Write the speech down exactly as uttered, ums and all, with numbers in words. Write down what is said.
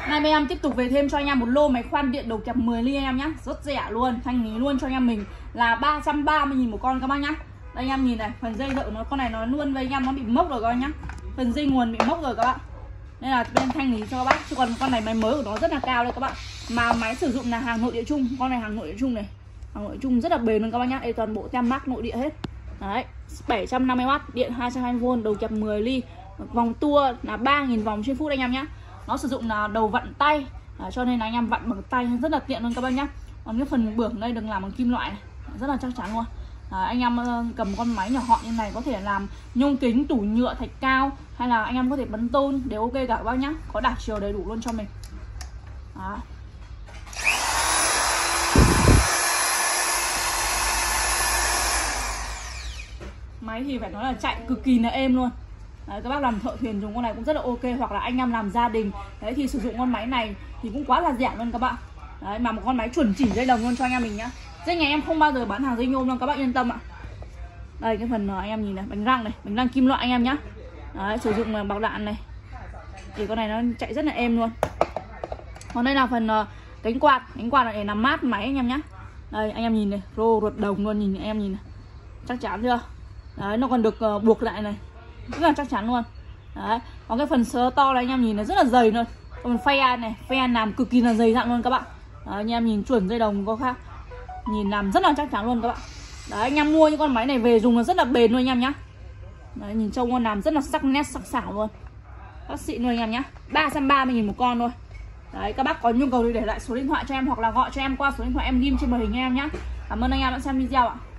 Nay bên em tiếp tục về thêm cho anh em một lô máy khoan điện đầu kẹp mười ly anh em nhá, rất rẻ luôn, thanh lý luôn cho anh em mình là ba trăm ba mươi nghìn một con các bác nhá. Đây anh em nhìn này, phần dây đợi nó con này nó luôn với anh em, nó bị mốc rồi các bác nhá. Phần dây nguồn bị mốc rồi các bạn. Nên là bên thanh lý cho các bác, chứ còn con này máy mới của nó rất là cao đây các bạn. Mà máy sử dụng là hàng nội địa chung, con này hàng nội địa chung này. Hàng nội địa chung rất là bền luôn các bác nhá. Đây toàn bộ tem mác nội địa hết. Đấy, bảy trăm năm mươi oát, điện hai trăm hai mươi vôn, đầu kẹp mười ly. Vòng tua là ba nghìn vòng trên phút anh em nhá. Nó sử dụng là đầu vặn tay, à, cho nên là anh em vặn bằng tay rất là tiện luôn các bác nhá. Còn cái phần bưởng đây đừng làm bằng kim loại này, rất là chắc chắn luôn. À, anh em cầm con máy nhỏ gọn như này có thể làm nhôm kính, tủ nhựa, thạch cao, hay là anh em có thể bắn tôn đều ok cả các bác nhá. Có đảo chiều đầy đủ luôn cho mình. Đó. Máy thì phải nói là chạy cực kỳ là êm luôn. Đấy, các bác làm thợ thuyền dùng con này cũng rất là ok, hoặc là anh em làm gia đình đấy thì sử dụng con máy này thì cũng quá là rẻ luôn các bạn. Đấy, mà một con máy chuẩn chỉ dây đồng luôn cho anh em mình nhá. Dây nhà em không bao giờ bán hàng dây nhôm đâu các bác yên tâm ạ. Đây cái phần anh em nhìn này, bánh răng này, bánh răng kim loại anh em nhá. Đấy, sử dụng bạc đạn này thì con này nó chạy rất là êm luôn. Còn đây là phần uh, cánh quạt, cánh quạt này để làm mát máy anh em nhá. Đây anh em nhìn này, rô ruột đồng luôn, nhìn anh em nhìn này. Chắc chắn chưa? Đấy, nó còn được uh, buộc lại này, rất là chắc chắn luôn. Đấy, còn cái phần sớ to này anh em nhìn nó rất là dày luôn. Còn phe này, phe làm cực kỳ là dày dặn luôn các bạn. Đấy, anh em nhìn chuẩn dây đồng có khác, nhìn làm rất là chắc chắn luôn các bạn. Đấy, anh em mua những con máy này về dùng là rất là bền luôn anh em nhá. Đấy, nhìn trông con làm rất là sắc nét, sắc sảo luôn, bác xịn luôn anh em nhá. Ba trăm ba mươi nghìn một con thôi. Đấy, các bác có nhu cầu thì để lại số điện thoại cho em hoặc là gọi cho em qua số điện thoại em ghim trên màn hình anh em nhá. Cảm ơn anh em đã xem video ạ.